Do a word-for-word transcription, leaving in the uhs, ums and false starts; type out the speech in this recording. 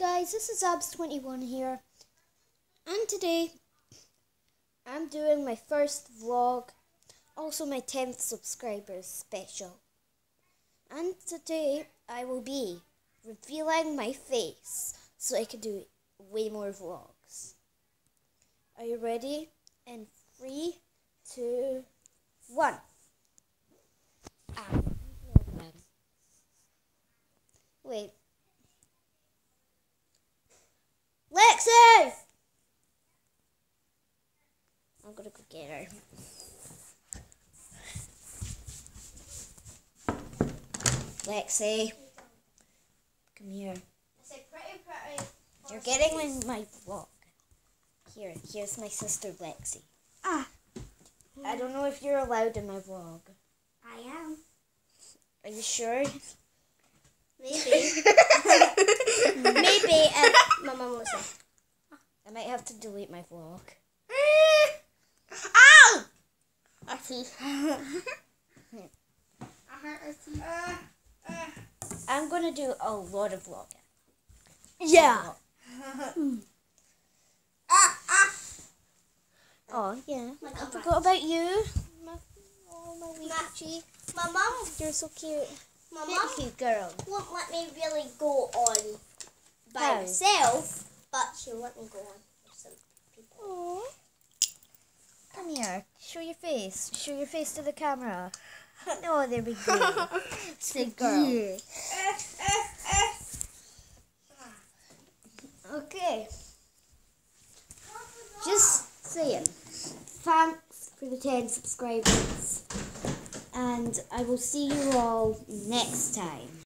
guys, this is Abs twenty-one here, and today I'm doing my first vlog, also my tenth subscribers special. And today I will be revealing my face so I can do way more vlogs. Are you ready? In three, two, one. Ah. Wait. Lexi! I'm gonna go get her. Lexi, come here. I said pretty, pretty. You're getting in my vlog. Here, here's my sister Lexi. Ah. I don't know if you're allowed in my vlog. I am. Are you sure? Maybe. Maybe if my mum was there. I might have to delete my vlog. Ow! I see. I hurt her teeth. I'm gonna do a lot of vlogging. Yeah. Ah, ah. Oh yeah. My I God. forgot about you. My, oh my wee Ma- cheek. My mum, You're so cute. my Very mum cute girl. won't let me really go on by How? myself, but she'll let me go on with some people. Oh. Come here. Show your face. Show your face to the camera. Oh, there we go. Good girl. Okay. Just saying. Thanks for the ten subscribers. And I will see you all next time.